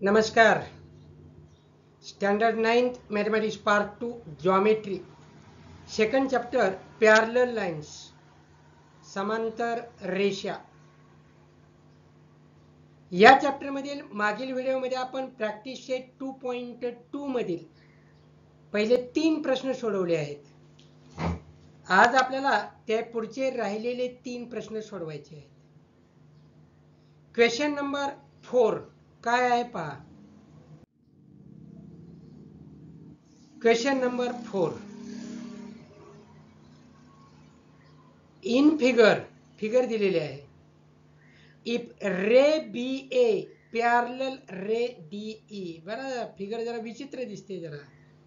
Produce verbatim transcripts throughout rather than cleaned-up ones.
नमस्कार. Standard ninth mathematics part two geometry second chapter parallel lines समांतर रेषा. या चॅप्टर मधील मागील व्हिडिओमध्ये आपण practice set two point two मधील पहिले तीन प्रश्न सोडवले आहेत. आज आपल्याला त्या पुढचे राहिलेले तीन प्रश्न सोडवायचे आहेत. क्वेश्चन नंबर फोर काय आहे पहा. Question number four. In figure figure दिलेले आहे. If ray B A parallel ray D E. बरं, फिगर जरा विचित्र दिसते, जरा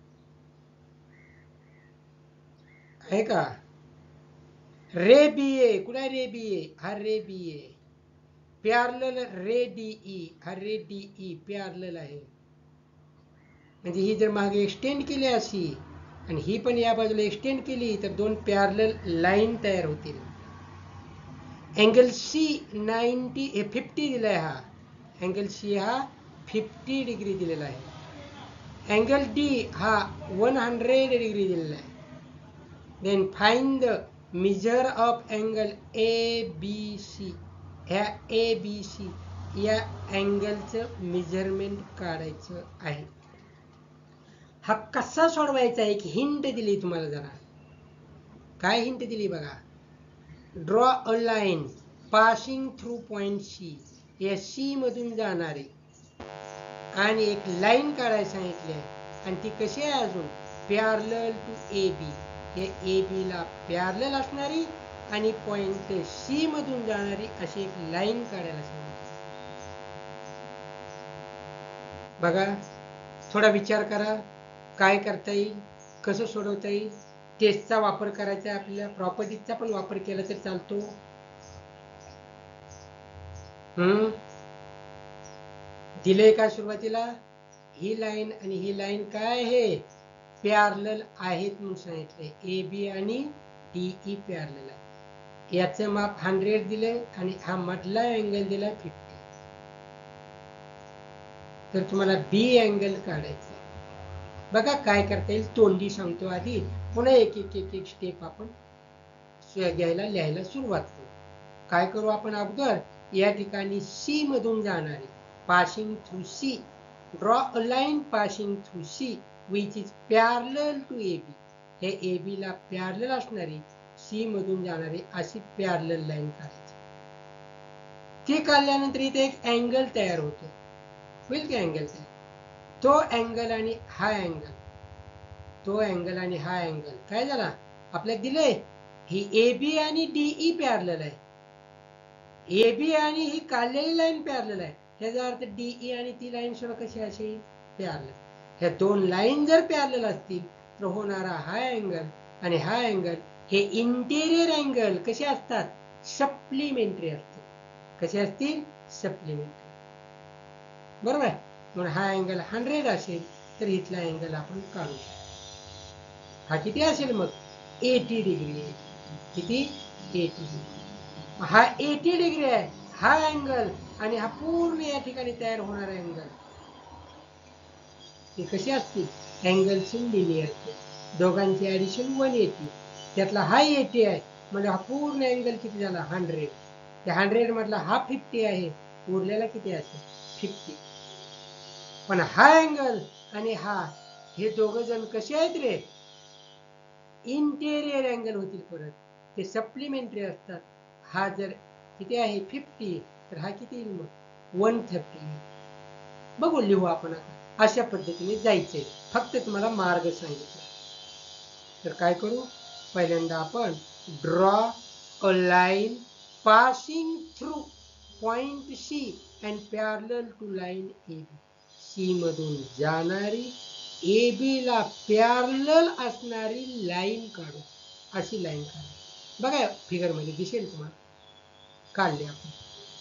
आहे का. रे बी ए कुठे आहे? रे बी ए हा ray B A. Parallel ray D E हा रे डी ई पॅरलल आहे. म्हणजे ही जर मागे एक्सटेंड केली अशी आणि ही पण या बाजूला एक्सटेंड केली तर दोन पॅरलल लाईन तयार होतील. अँगल सी नाईन्टी हे फिफ्टी दिलाय. हा अँगल सी हा फिफ्टी डिग्री दिलेला आहे. अँगल डी हा वन हंड्रेड डिग्री दिलेला आहे. Then find the measure of angle A B C. ह्या ए बी सी या अँगलचं मेजरमेंट काढायचं आहे. हा कसा सोडवायचा एक हिंट दिली तुम्हाला. जरा काय हिंट दिली बघा. Draw a line passing through point C. या सी मधून जाणारी आणि एक लाईन काढायला सांगितली आहे. आणि ती कशी आहे? अजून पॅरलल टू ए बी. हे ए बी ला पॅरलल असणारी आणि पॉइंट सी मधून जाणारी अशी एक लाईन काढायला सांगितली. बघा, थोडा विचार करा. काय करता येईल, कसं सोडवता येईल. टेस्टचा वापर करायचा आहे आपल्याला. प्रॉपर्टीजचा पण वापर केला तर चालतो. हम्म दिले का सुरुवातीला ही लाईन आणि ही लाईन काय आहे? पॅरलल आहेत म्हणून सांगितले. ए बी आणि डी ई पॅरलल आहे. याचं माप हंड्रेड दिले आणि हा मधला अँगल दिला फिफ्टी. तर तुम्हाला बी अँगल काढायचा. बघा काय करता येईल. तोंडी सांगतो आधी, पुन्हा एक एक एक एक स्टेप आपण घ्यायला लिहायला सुरुवात करू. काय करू आपण अगोदर? या ठिकाणी सी मधून जाणारी passing through C. Draw a line passing through C which is parallel to A B. हे ए बी ला पॅरलल असणारी सी मधून जाणारी अशी पॅरलल लाईन काढायची. ती काढल्यानंतर इथे एक अँगल तयार होतो. होईल की अँगल तयार? तो अँगल आणि हा अँगल, तो अँगल आणि हा अँगल काय झाला? आपल्याला दिले ही ए बी आणि डीई पॅरलल आहे. ए बी आणि ही काढलेली लाईन पॅरलल आहे. ह्याचा अर्थ डीई आणि ती लाईन सुद्धा कशी असेल? पॅरलल. ह्या दोन लाईन जर पॅरलल असतील तर होणारा हा अँगल आणि हा अँगल हे इंटेरियर अँगल कसे असतात? सप्लिमेंटरी असतील. कसे असतील? सप्लिमेंटरी. बरोबर आहे. म्हणून हा अँगल हंड्रेड असेल तर इथला अँगल आपण काढू शकतो. हा किती असेल मग? Eighty degree. किती? Eighty degree. हा एटी डिग्री आहे. हा अँगल आणि हा पूर्ण या ठिकाणी तयार होणारा अँगल हे कसे असतील? Angles in linear. दोघांची ऍडिशन वन एटी. त्यातला हा एटी आहे म्हणजे हा पूर्ण अँगल किती झाला? हंड्रेड. त्या हंड्रेड मधला हा फिफ्टी आहे. उरलेला किती असेल? फिफ्टी. पण हा अँगल आणि हा हे दोघ जण कसे आहेत रे? इंटेरियर अँगल होतील. परत ते सप्लिमेंटरी असतात. हा जर किती आहे? फिफ्टी. तर हा किती येईल मग? One thirty. बघू, लिहू आपण आता. अशा पद्धतीने जायचंय. फक्त तुम्हाला मार्ग सांगितला. तर काय करू? पहिल्यांदा आपण draw a line passing through point C and parallel to line A B. C मधून जाणारी ए बी ला पॅरलल असणारी लाईन काढू. अशी लाईन काढू. बघा फिगर मध्ये दिसेल तुम्हाला. काढली आपण.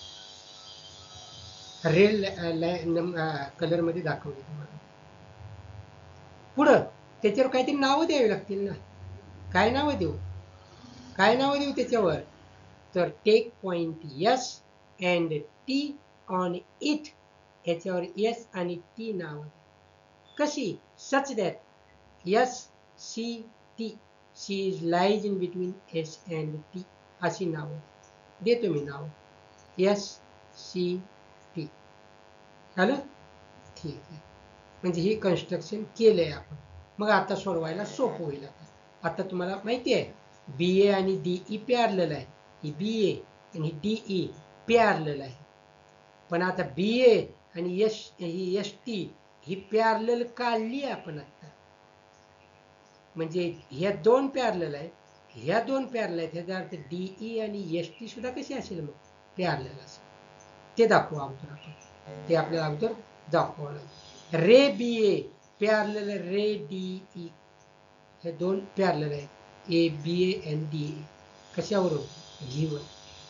रेड कलर मध्ये दाखवली तुम्हाला. पुढं त्याच्यावर काहीतरी नावं द्यावी लागतील ना. काय नावं देऊ? काय नावं देऊ त्याच्यावर? तर take point S and T on it ह्याच्यावर एस आणि टी नाव कशी such that S C T C is lies in between S and T अशी नाव देतो मी नाव एस सी टी झालं ठीक आहे म्हणजे हे कन्स्ट्रक्शन केलंय आपण मग आता सोडवायला सोपं होईल आता आता तुम्हाला माहिती आहे बी ए आणि डी ई पॅरलल आहे ही बी ए आणि डी ई पॅरलल आहे पण आता बी ए आणि एस ही एस टी ही पॅरलल काढली आपण आता म्हणजे ह्या दोन पॅरलल आहेत ह्या दोन पॅरलल आहेत ह्याचा अर्थ डी ई आणि एस टी सुद्धा कशी असेल मग पॅरलल असेल ते दाखवू अगोदर आपण ते आपल्याला अगोदर दाखवावं लागेल ray B A parallel ray D E हे दोन पॅरलल आहेत A B A N D A कशावरून गिवन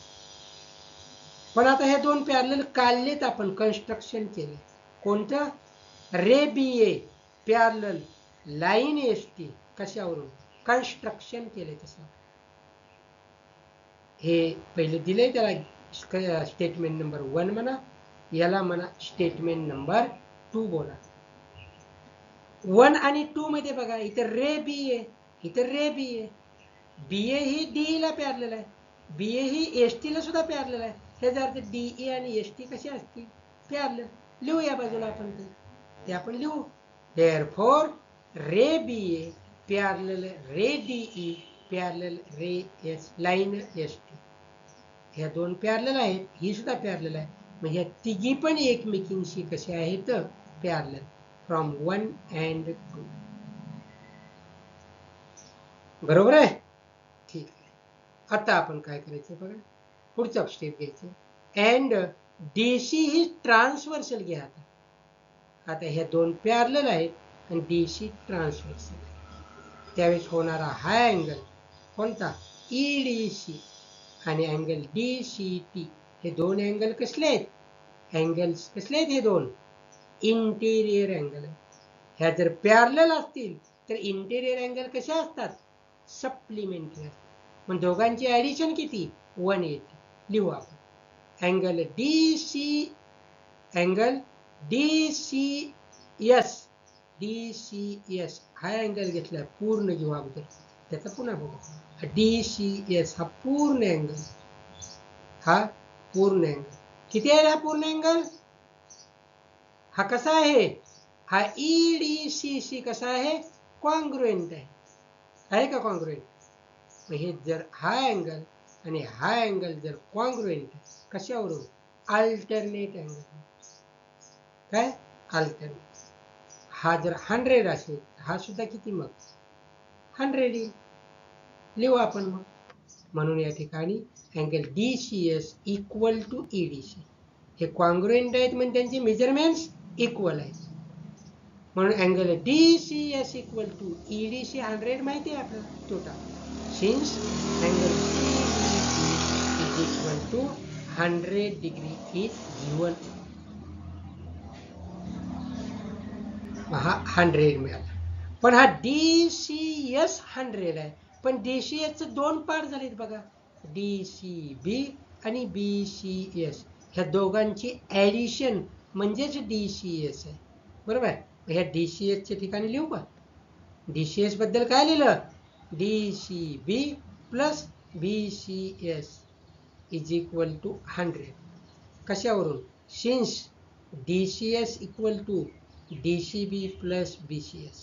पण आता हे दोन पॅरलल काढलेत आपण कन्स्ट्रक्शन केले कोणतं ray B A parallel line S T कशावरून कन्स्ट्रक्शन केले तसं हे पहिले दिले त्याला स्टेटमेंट नंबर वन म्हणा याला म्हणा स्टेटमेंट नंबर टू बोला वन आणि टू मध्ये बघा इथं रे बी ए इथं रे B A B A he D ला पॅरलल आहे बी ए ही एस टी ला सुद्धा पॅरलल आहे ह्याचा अर्थ डी ई आणि एस टी कशी असतील पॅरलल लिहू या बाजूला आपण ते ते आपण लिहू therefore ray B A parallel ray D E parallel ray S line S T ह्या दोन पॅरलल आहेत ही सुद्धा पॅरलल आहे मग ह्या तिघी पण एकमेकींशी कसे आहेत parallel from one and two बरोबर आहे ठीक आहे आता आपण काय करायचं बघा पुढचा स्टेप घ्यायचं अँड डीसी ही ट्रान्सव्हर्सल घ्या आता आता ह्या दोन पॅरलल आहेत आणि डीसी ट्रान्सव्हर्सल त्यावेळेस होणारा हा अँगल कोणता ई डी सी आणि अँगल डी सी टी हे दोन अँगल कसले आहेत अँगल्स कसले आहेत हे दोन इंटेरियर अँगल ह्या जर पॅरलल असतील तर इंटेरियर अँगल कसे असतात सप्लिमेंटरी असतात मग दोघांची ऍडिशन किती वन एटी लिहू आपण angle D C angle D C S D C S हा अँगल घेतला पूर्ण घेऊ अगोदर त्याचा पुन्हा बघू डी सी एस हा पूर्ण अँगल हा पूर्ण अँगल किती आहे हा पूर्ण अँगल हा कसा आहे हा ई डी सी सी कसा आहे कॉन्ग्रुएंट आहे आहे का कॉन्ग्रुएंट हे जर हा अँगल आणि हा अँगल जर कॉन्ग्रुएंट कशावरून अल्टरनेट अँगल काय अल्टरनेट हा जर हंड्रेड असेल हा सुद्धा किती मग हंड्रेड येईल लिहू आपण मग म्हणून या ठिकाणी angle D C S equal to E D C हे कॉन्ग्रुएंट आहेत म्हणजे त्यांचे मेजरमेंट्स इक्वल आहेत म्हणून angle D C S equal to E D C hundred माहिती आहे आपल्याला total since angle C is equal to hundred degree is given हा हंड्रेड मिळाला पण हा डी सी एस हंड्रेड आहे पण डी सी एस चे दोन पार्ट झालेत बघा डी सी बी आणि बी सी एस ह्या दोघांची ऍडिशन म्हणजेच डी सी एस आहे बरोबर ह्या डी सी एस च्या ठिकाणी लिहू का डी सी एस बद्दल काय लिहिलं D C B plus B C S is equal to hundred कशावरून since D C S equal to D C B plus B C S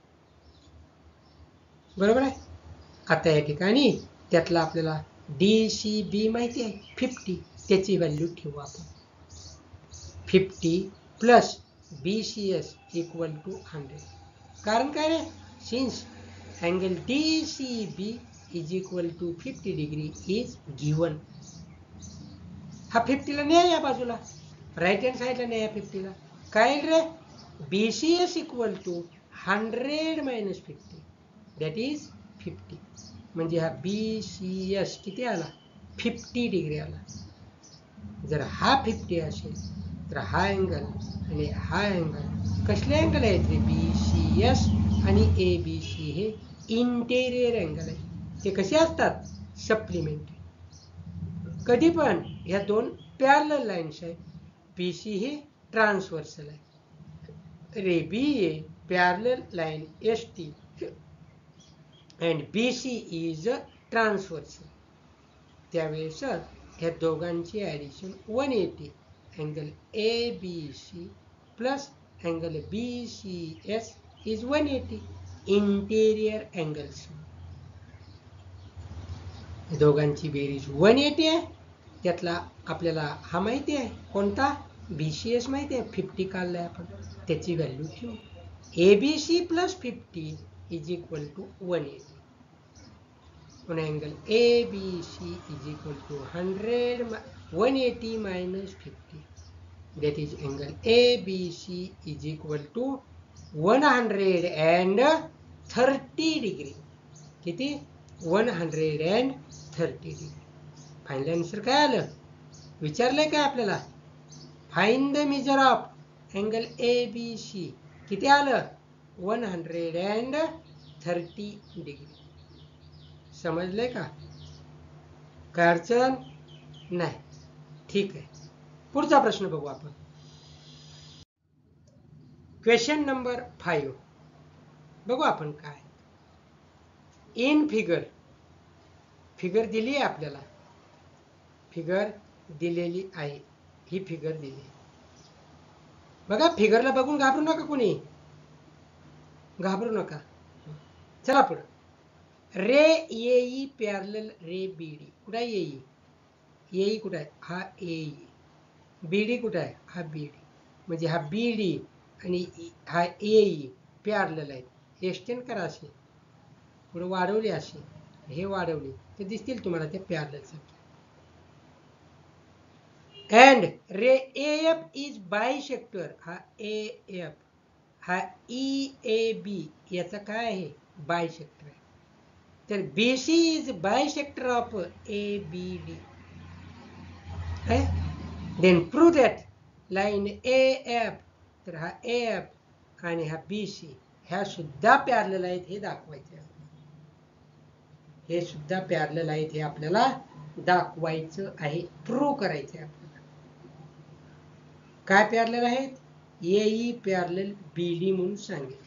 बरोबर आहे आता या ठिकाणी त्यातला आपल्याला डी सी बी माहिती आहे फिफ्टी त्याची व्हॅल्यू ठेवू आपण fifty plus B C S equal to hundred कारण काय रे since angle D C B is equal to fifty degree is given हा फिफ्टीला नाही या बाजूला राईट हँड साईडला नाही या फिफ्टीला काय रे B C S equal to hundred minus fifty that is fifty म्हणजे हा बी सी एस किती आला फिफ्टी डिग्री आला जर हा फिफ्टी असेल तर हा अँगल आणि हा अँगल कसले अँगल आहेत रे बी सी एस आणि ए बी सी हे इंटेरियर अँगल आहे ते कसे असतात सप्लिमेंटरी कधी पण ह्या दोन पॅरलल लाईन्स आहेत बी सी ही ट्रान्सव्हर्सल आहे. Ray B A parallel line S T and B C is transversal. त्यावेळेस ह्या दोघांची addition one eighty angle A B C plus angle B C S is one eighty interior angles. दोघांची बेरीज one eighty आहे. त्यातला आपल्याला हा माहिती आहे कोणता, बी सी एस माहिती आहे, फिफ्टी काढलाय आपण, त्याची व्हॅल्यू ठेवू. A B C plus fifty is equal to one eighty. पुन्हा angle A B C is equal to hundred one eighty minus fifty. that is angle A B C is equal to one hundred thirty degree. किती? one hundred thirty degree. Final answer काय आलं? विचारलंय काय आपल्याला? Find the measure of angle A B C. किती आलं? one hundred thirty degree. समजलंय का? काय अडचण नाही? ठीक आहे. पुढचा प्रश्न बघू आपण. क्वेश्चन नंबर फाईव्ह बघू आपण काय. इन फिगर, फिगर दिली आहे आपल्याला, फिगर दिलेली आहे, ही फिगर दिली. बघा फिगरला बघून घाबरू नका कोणी, घाबरू नका. चला पुढे. रे येई पॅरलल रे बीडी. कुठे आहे येई? येई कुठे आहे? हा येई. बीडी कुठे आहे? हा बीडी. म्हणजे हा बीडी आणि हा येई पॅरलल आहेत. एक्सटेंड करा असे, पुढे वाढवले असे, हे वाढवले ते दिसतील तुम्हाला ते parallel. And ray F is bisector. हा ए एफ, हा ई ए बी याचा काय आहे? बायसेक्टर आहे. तर B C is bisector of A B D. Then prove that line A F, तर हा ए एफ आणि हा बी सी ह्या सुद्धा पॅरलल आहेत हे दाखवायचे. हे सुद्धा पॅरलल आहेत हे आपल्याला दाखवायचं आहे, प्रूव्ह करायचं आहे आपल्याला. काय पॅरलल आहेत? येई पॅरलल बीडी म्हणून सांगितलं.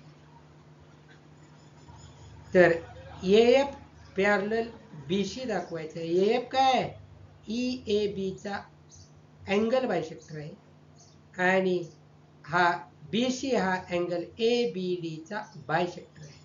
तर A F parallel B C दाखवायचं आहे. ए एफ काय? ई ए बी चा अँगल बायसेक्टर आहे आणि हा बी सी हा अँगल ए बी डी चा बायसेक्टर आहे.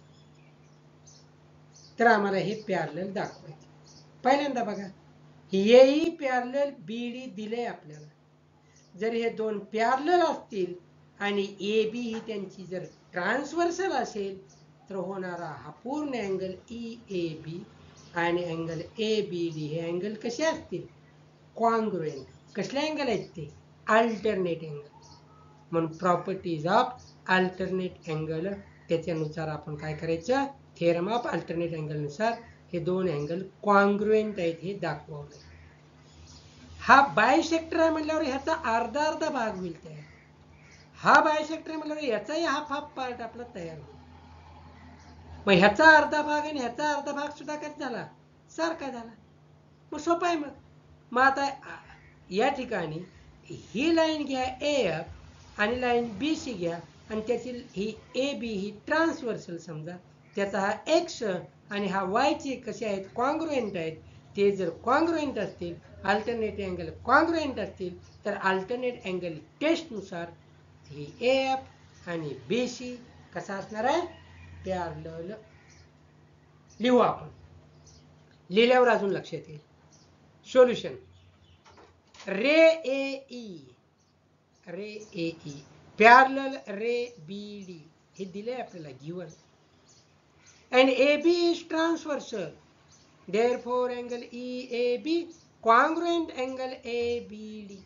तर आम्हाला हे पॅरलल दाखवायचे. पहिल्यांदा बघा, येई पॅरलल बी डी दिले आपल्याला. जर हे दोन पॅरलल असतील आणि ए बी ही त्यांची जर ट्रान्सव्हर्सल असेल तर होणारा हा पूर्ण अँगल ई ए बी आणि अँगल ए बी डी हे अँगल कसे असतील? कॉन्ग्रुएंट. कसले अँगल आहेत ते? Alternate angle. म्हणून प्रॉपर्टीज ऑफ अल्टरनेट अँगल, त्याच्यानुसार आपण काय करायचं? थेरम ऑफ अल्टरनेट अँगल नुसार हे दोन अँगल कॉन्ग्रुएंट आहेत हे दाखवलं. हा बायसेक्टर आहे म्हटल्यावर ह्याचा अर्धा अर्धा भाग होईल तयार. हा बायसेक्टर आहे म्हटल्यावर याचाही हाफ हाफ पार्ट आपला तयार होईल. मग ह्याचा अर्धा भाग आणि ह्याचा अर्धा भाग सुद्धा काय झाला? सारखा झाला. मग सोपं आहे. मग मग आता या ठिकाणी ही लाईन घ्या ए एफ आणि लाईन बी सी घ्या आणि त्याची ही ए बी ही ट्रान्सव्हर्सल समजा. त्याचा हा एक्स आणि हा वायचे कसे आहेत? कॉन्ग्रुएंट आहेत. ते जर कॉन्ग्रुएंट असतील, अल्टरनेट अँगल कॉन्ग्रुएंट असतील, तर अल्टरनेट अँगल टेस्टनुसार ही ए एफ आणि बी सी कसा असणार आहे? पॅरलल. लिहू आपण. लिहिल्यावर अजून लक्षात येईल. Solution. Ray A E, ray A E parallel ray B D हे दिले आपल्याला given. and A B is transversal, therefore angle E A B congruent angle A B D.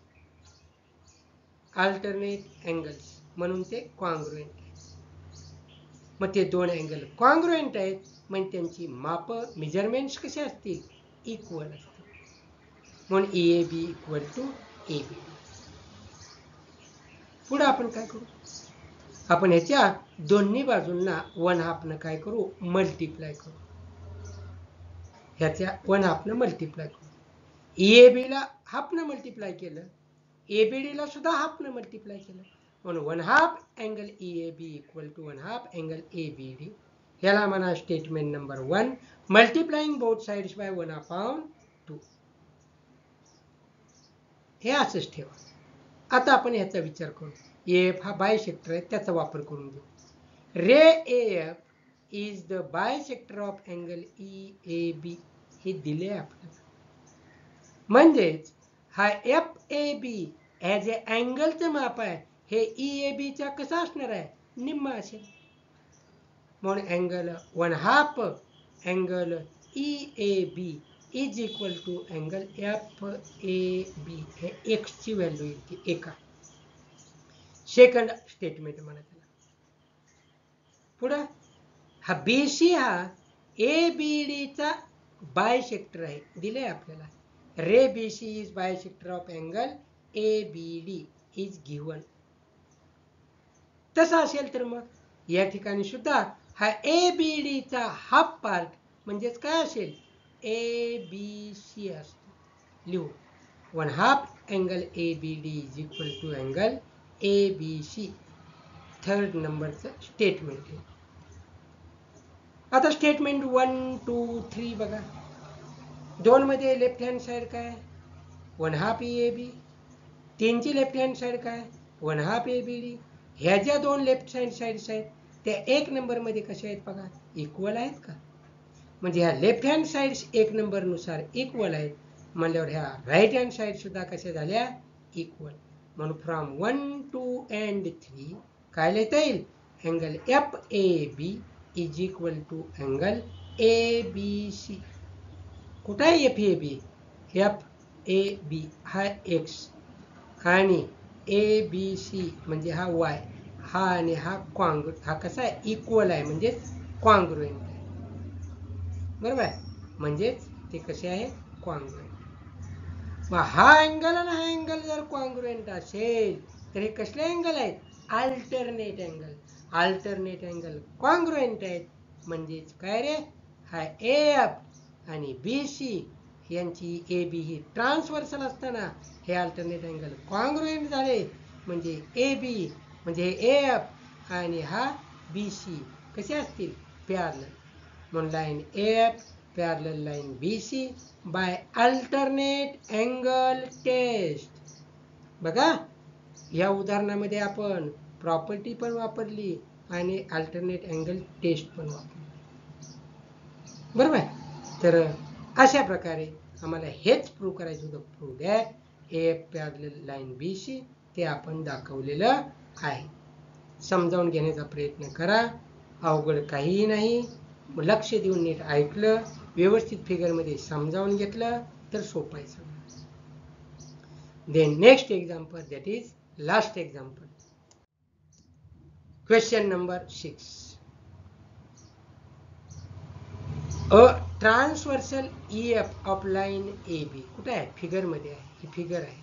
alternate angles म्हणून ते congruent आहेत. मग ते दोन अँगल congruent आहेत, मग त्यांची माप मेजरमेंट्स कसे असतील? इक्वल असतील. म्हणून E A B equal to A B D. पुढे आपण काय करू? आपण ह्याच्या दोन्ही बाजूंना वन हाफनं काय करू? मल्टिप्लाय करू. ह्याच्या वन हाफनं मल्टिप्लाय करू. ई ए बी ला हाफनं मल्टिप्लाय केलं, एबीडी ला सुद्धा हाफ न मल्टिप्लाय केलं म्हणून one half angle E A B equal to one half angle A B D. ह्याला म्हणा statement number one. Multiplying both sides by one upon two. हे असंच ठेवा. आता आपण ह्याचा विचार करू. एफ हा बायसेक्टर आहे त्याचा वापर करून घेऊ. Ray F is the bisector of angle E A B हे दिले आपल्याला. म्हणजेच हा एफ ए बी ॲज ए अँगलचं माप आहे हे ई ए बी च्या कसं असणार आहे निम्मा असेल. म्हणून angle one half angle E A B is equal to angle F A B. हे एक्स ची व्हॅल्यू येते एका. सेकंड स्टेटमेंट म्हणा त्याला. पुढं हा बी सी हा ए बी डी चा बायसेक्टर आहे दिले आपल्याला. Ray B C is bisector of angle A B D is given. तसं असेल तर मग या ठिकाणी सुद्धा हा ए बी डी चा हाफ पार्ट म्हणजेच काय असेल ए बी सी असतो. लिहू one half angle A B D is equal to angle A B C. Third नंबरचं स्टेटमेंट आहे. आता स्टेटमेंट वन टू थ्री बघा. दोन मध्ये लेफ्ट हँड साइड काय one half E A B. तीनची लेफ्ट हँड साइड काय one half A B D. ह्या ज्या दोन लेफ्ट हँड साइड्स आहेत त्या एक नंबर मध्ये कशा आहेत बघा इक्वल आहेत का. म्हणजे ह्या लेफ्ट हँड साइड्स एक नंबर नुसार इक्वल आहेत म्हणल्यावर ह्या राईट हँड साइड सुद्धा कशा झाल्या इक्वल. म्हणून from one two and three काय लिहिता येईल angle F A B is equal to angle A B C. कुठं आहे F A B F A बी हा एक्स आणि ए बी सी म्हणजे हा वाय. हा आणि हा कॉन्ग्रु हा कसा आहे इक्वल आहे म्हणजे कॉन्ग्रुएंट आहे. बरोबर आहे म्हणजेच ते कसे आहे कॉन्ग्रुएंट. मग हा अँगल आणि हा अँगल जर कॉन्ग्रुएंट असेल तर हे कसले अँगल आहेत alternate angle. Alternate angle congruent आहेत म्हणजेच काय रे हा एफ आणि बी सी यांची ए बी ही ट्रान्सव्हर्सल असताना हे अल्टरनेट अँगल कॉन्ग्रुएंट झाले म्हणजे ए बी म्हणजे एफ आणि हा बी सी कसे असतील पॅरलल. म्हणून line F parallel line B C by alternate angle test. बघा या उदाहरणामध्ये आपण प्रॉपर्टी पण वापरली आणि अल्टरनेट अँगल टेस्ट पण वापरली. बरोबर. तर अशा प्रकारे आम्हाला हेच प्रूव्ह करायचं होतं. Prove that F parallel line B C ते आपण दाखवलेलं आहे. समजावून घेण्याचा प्रयत्न करा. अवघड काहीही नाही. लक्ष देऊन नीट ऐकलं व्यवस्थित फिगरमध्ये समजावून घेतलं तर सोपं आहे सगळं. Then next example that is last example. Question number six. A transversal E F of line A B. कुठे आहे फिगरमध्ये आहे. ही फिगर आहे.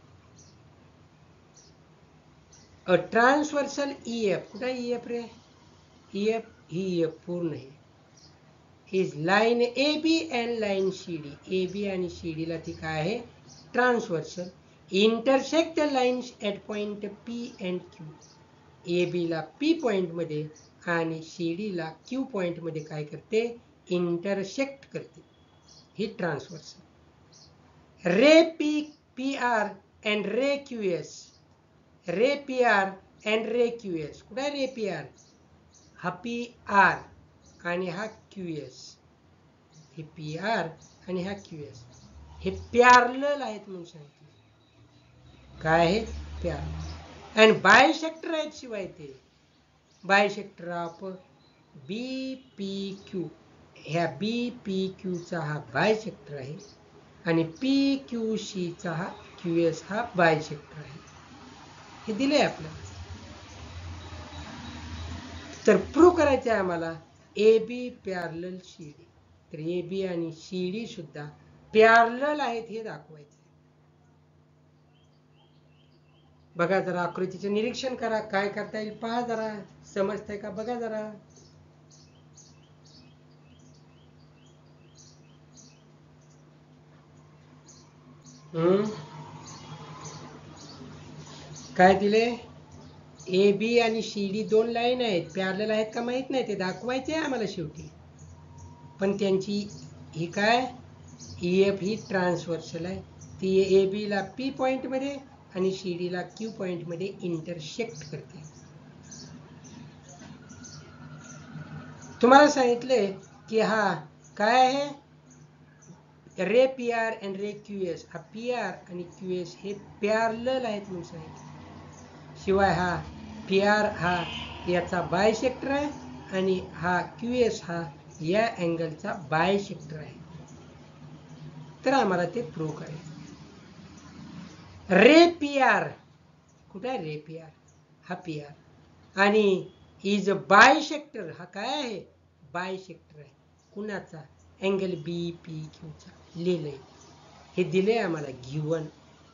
अ ट्रान्सव्हर्सल ई एफ कुठे E F ray E F ही एफ पूर्ण आहे. Is line A B and line C D. A B आणि सी डी ला ती काय आहे transversal. Intersect the lines at point P and Q. A B ला पी पॉइंट मध्ये आणि सी डी ला क्यू पॉइंट मध्ये काय करते इंटरसेक्ट करते. ही transversal. Ray P P R and ray Q S. Ray P R and ray Q S. कुठे आहे रे पी आर हा पी आर आणि हा क्यू एस. हे पी आर आणि हा क्यू एस हे पॅरलल आहेत म्हणून सांगितले. काय आहे पॅरलल आणि बायसेक्टर आहेत शिवाय ते bisector of B P Q. ह्या बी पी क्यू चा हा बायसेक्टर आहे आणि पी क्यू सी चा हा क्यू एस हा बायसेक्टर आहे. हे दिले आपल्याला. तर प्रूव्ह करायचं आहे आम्हाला A B parallel C D. तर ए बी आणि सी डी सुद्धा पॅरलल आहेत हे दाखवायचं. बघा जरा आकृतीचं निरीक्षण करा. काय करता येईल पहा जरा. समजतंय का बघा जरा. हम्म काय दिले? ए बी आणि सी डी दोन लाईन आहेत, पॅरलल आहेत का माहित नाही, ते दाखवायचे आहे आम्हाला शेवटी. पण त्यांची ही काय, ई एफ ही ट्रान्सव्हर्सल आहे, ती ए बी ला पी पॉइंट मध्ये आणि सी डी ला क्यू पॉइंट मध्ये इंटरसेक्ट करते. तुम्हाला सांगितले की हा काय आहे, रे पी आर आणि रे क्यू एस. हा पी आर आणि क्यू एस हे पॅरलल आहेत म्हणून सांगितले. शिवाय हा पी आर हा याचा बायसेक्टर आहे आणि हा क्यू एस हा या अँगलचा बायसेक्टर आहे. तर आम्हाला ते प्रूव्ह करायचं. रे पी आर कुठे आहे? रे पी आर हा पी आर आणि इज बायसेक्टर हा काय आहे? बायसेक्टर आहे. कुणाचा? अँगल बी पी क्यूचा. लिहिलंय, हे दिले आम्हाला गिवन.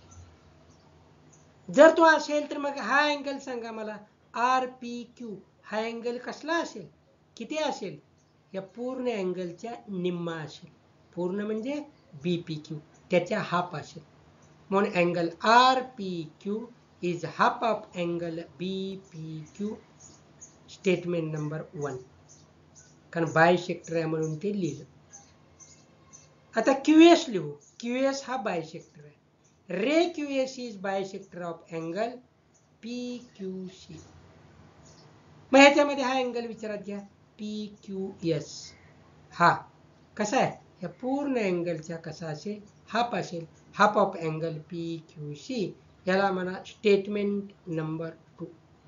जर तो असेल तर मग हा अँगल सांगा मला, आर पी क्यू हा अँगल कसला असेल, किती असेल? या पूर्ण अँगलच्या निम्मा असेल. पूर्ण म्हणजे बी पी क्यू, त्याच्या हाफ असेल. म्हणून angle R P Q is half of angle B P Q. Statement number one. कारण बायसेक्टर आहे म्हणून ते लिहिलं. आता क्यू एस लिहू. क्यू एस हा बायसेक्टर आहे. Ray Q S is bisector of angle P Q C. मग ह्याच्यामध्ये हा अँगल विचारात घ्या, पी क्यू एस हा कसा आहे? या पूर्ण अँगलच्या कसा असेल? हाफ असेल. Half of angle P Q C. याला म्हणा स्टेटमेंट नंबर टू.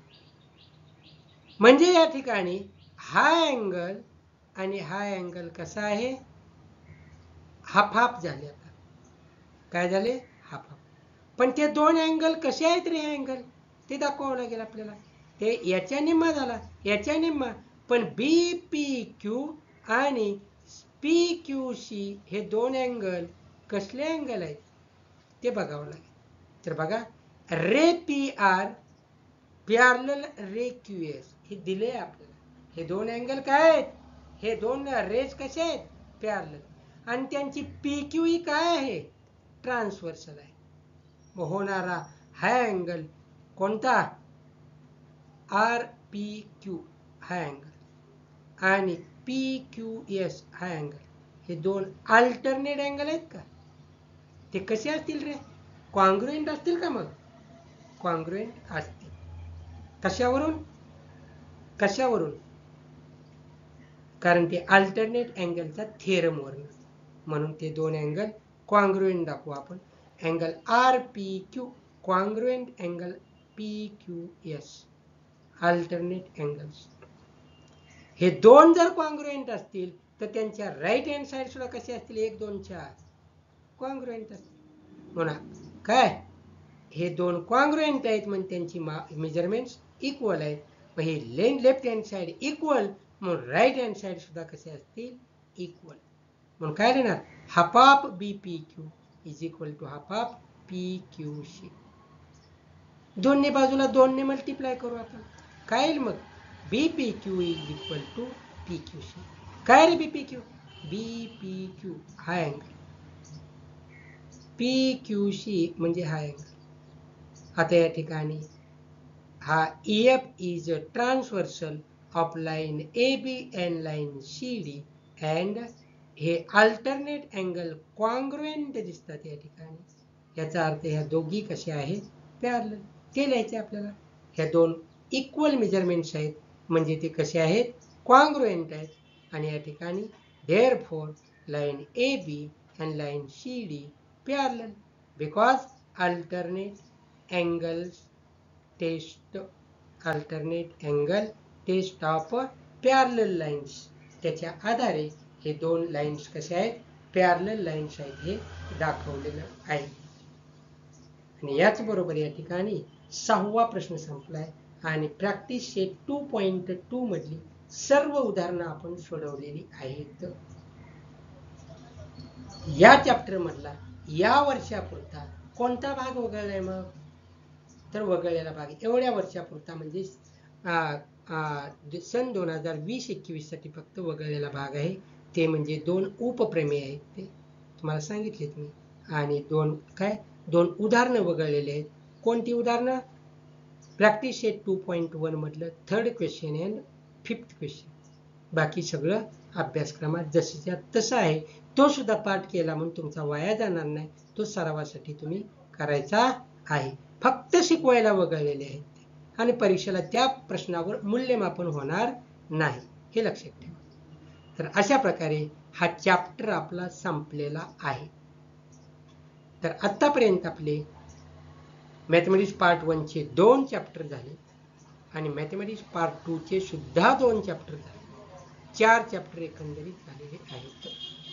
म्हणजे या ठिकाणी हा अँगल आणि हा अँगल कसा आहे? हाफ हाफ झाले. आता काय झाले? Half half. पण ते दोन अँगल कसे आहेत रे? अँगल ते दाखवावं लागेल आपल्याला. ते याच्या निम्मा झाला, याच्या निम्मा. पण बी पी क्यू आणि पी क्यू सी हे दोन अँगल कसले अँगल आहेत ते बघावं लागेल. तर बघा, ray P R parallel ray Q S हे दिले आपल्याला. हे दोन अँगल काय आहेत? हे दोन रेज कसे आहेत? पॅरलल. आणि त्यांची पी क्यू ही काय आहे? ट्रान्सव्हर्सल आहे. मग होणारा हा अँगल कोणता? आर पी क्यू हा अँगल आणि पी क्यू एस हा अँगल, हे दोन अल्टरनेट अँगल आहेत का? ते कसे असतील रे? कॉन्ग्रुएंट असतील का? मग कॉन्ग्रुएंट असतील. कशावरून? कशावरून? कारण ते अल्टरनेट अँगलचा थेरम वरून. म्हणून ते दोन अँगल कॉन्ग्रुएंट दाखवू आपण. Angle R P Q congruent angle P Q S, alternate angles. हे दोन जर कॉन्ग्रुएंट असतील तर त्यांच्या राईट हँड साइड सुद्धा कसे असतील? एक दोन चार कॉन्ग्रुएंट असतील. म्हणा काय, हे दोन कॉन्ग्रुएंट आहेत म्हणजे त्यांची मेजरमेंट्स इक्वल आहेत. मग हे लेन लेफ्ट हँड साइड इक्वल, म्हणून राईट हँड साइड सुद्धा कसे असतील? इक्वल. म्हणून काय देणार? Half of B P Q is equal to half of P Q C. दोन्ही बाजूला दोन ने मल्टिप्लाय करू आपण. काय येईल मग? B P Q is equal to P Q C. काय रे B P Q? B P Q हा अँगल, पी क्यू सी म्हणजे हा अँगल. आता या ठिकाणी हा E F is transversal of line A B and line C D and हे अल्टरनेट अँगल कॉन्ग्रुएंट दिसतात या ठिकाणी. याचा अर्थ ह्या दोघी कशा आहेत? पॅरलल. ते लिहायचे आपल्याला. ह्या दोन इक्वल मेजरमेंट्स आहेत म्हणजे ते कसे आहेत? कॉन्ग्रुएंट आहेत. आणि या ठिकाणी therefore line A B and line C D parallel because alternate angles test alternate angle test of parallel lines. त्याच्या आधारे हे दोन लाईन्स कसे आहेत? पॅरलल लाईन्स आहेत हे दाखवलेलं आहे. आणि याच बरोबर या ठिकाणी सहावा प्रश्न संपलाय आणि practice set two point two मधली सर्व उदाहरणं आपण सोडवलेली आहेत. या चॅप्टर मधला या वर्षापुरता कोणता भाग वगळलाय? मग तर वगळलेला भाग एवढ्या वर्षापुरता म्हणजे सन दोन हजार वीस एकवीस साठी फक्त वगळलेला भाग आहे. ते म्हणजे दोन उपप्रमेय आहेत, ते तुम्हाला सांगितलेत मी. आणि दोन काय दोन उदाहरणं वगळलेले आहेत. कोणती उदाहरणं? Practice set two point one मधलं third question and fifth question. बाकी सगळं अभ्यासक्रमात जसंच्या तसं आहे. तो सुद्धा पाठ केला म्हणून तुमचा वाया जाणार नाही. तो सरावासाठी तुम्ही करायचा आहे. फक्त शिकवायला वगळलेले आहेत आणि परीक्षेला त्या प्रश्नावर मूल्यमापन होणार नाही, हे लक्षात ठेवा. तर अशा प्रकारे हा चॅप्टर आपला संपलेला आहे. तर आतापर्यंत आपले मॅथमॅटिक्स पार्ट वन चे दोन चॅप्टर झाले आणि मॅथमॅटिक्स पार्ट टू चे सुद्धा दोन चॅप्टर झाले. चार चॅप्टर एकंदरीत झालेले आहेत.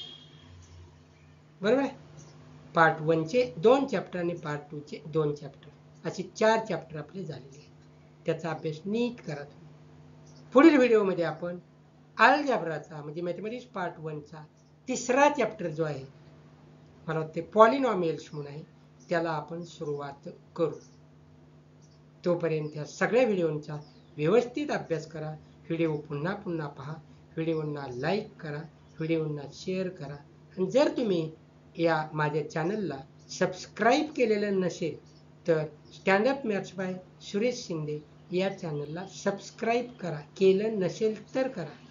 बरोबर आहे. पार्ट वन चे दोन चॅप्टर आणि पार्ट टू चे दोन चॅप्टर असे चार चॅप्टर आपले झालेले आहेत. त्याचा अभ्यास नीट करा तुम्ही. पुढील व्हिडिओमध्ये आपण अल्जेब्राचा म्हणजे मॅथमॅटिक्स पार्ट वन चा तिसरा चॅप्टर जो आहे, मला वाटते पॉलिनॉमियल्स म्हणून आहे, त्याला आपण सुरुवात करू. तोपर्यंत या सगळ्या व्हिडिओंचा व्यवस्थित अभ्यास करा. व्हिडिओ पुन्हा पुन्हा पहा. व्हिडिओंना लाईक करा, व्हिडिओंना शेअर करा. आणि जर तुम्ही या माझ्या चॅनलला सबस्क्राईब केलेलं नसेल तर stand up maths by Suresh Shinde या चॅनलला सबस्क्राईब करा. केलं नसेल तर करा.